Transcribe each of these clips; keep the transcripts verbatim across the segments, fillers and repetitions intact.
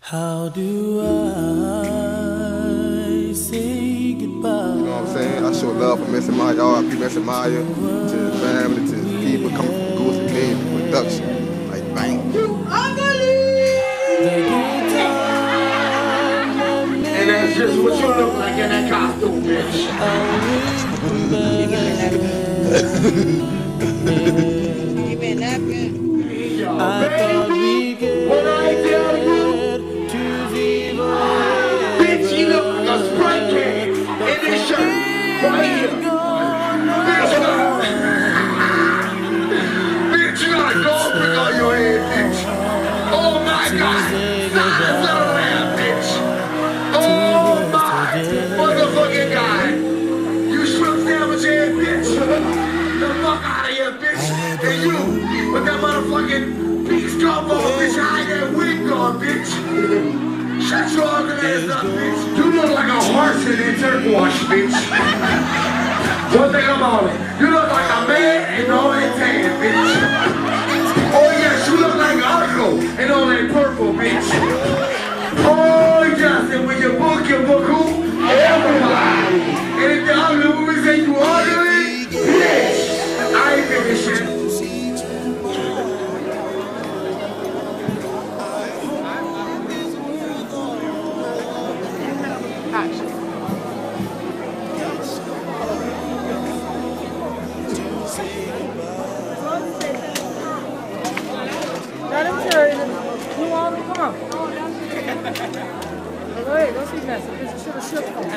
How do I say goodbye? You know what I'm saying? I show love for Messy Maya, R I P Messy Maya, to the family, to the people coming from Goose and Baby production. Like, bang. You ugly! And that's just what you look like in that costume, bitch. You been napping? Yo, baby, when I tell you, bitch, you look like a Sprite can in this shirt right here. Bitch, you got, bitch, you got a gold brick on your head, bitch. Oh my God, stop that, bitch. Oh my motherfucking God, you shrimp sandwich head, bitch. The fuck out of here, bitch. And you, with that motherfucking beef gumbo, bitch, hide that wig on, bitch. Shut your ugly ass up, bitch. You look like a horse in that turkey wash, bitch. One thing about it, you look like a man and all that tan, bitch. Oh yes, you look like Uncle and all that purple, bitch. Oh yes, and when you book, you book who? Everybody. And if the ugly woman say you ugly, bitch, I ain't finished shit. Let him tell you. You want him? Come on. Go ahead. Go see Nessa. This should have shipped him.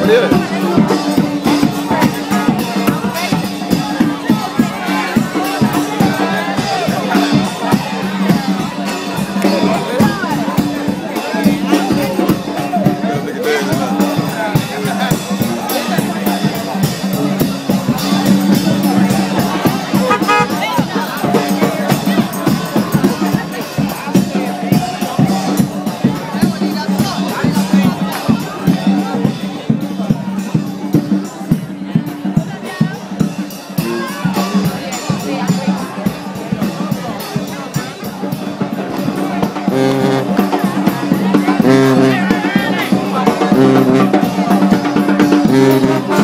Mm-hmm.